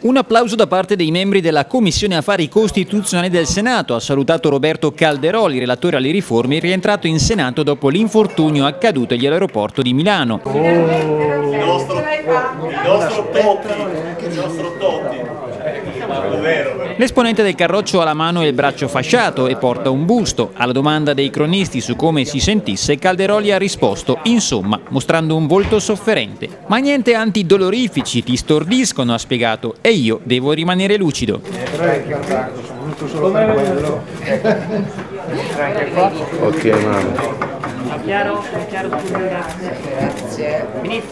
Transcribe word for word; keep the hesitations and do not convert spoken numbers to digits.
Un applauso da parte dei membri della Commissione Affari Costituzionali del Senato ha salutato Roberto Calderoli, relatore alle riforme, rientrato in Senato dopo l'infortunio accaduto all'aeroporto di Milano. Oh. Il nostro, il nostro Totti, il nostro Totti. L'esponente del Carroccio ha la mano e il braccio fasciato e porta un busto. Alla domanda dei cronisti su come si sentisse, Calderoli ha risposto, insomma, mostrando un volto sofferente. Ma niente antidolorifici, ti stordiscono, ha spiegato, e io devo rimanere lucido. Ok, mamma. Chiaro, chiaro, grazie.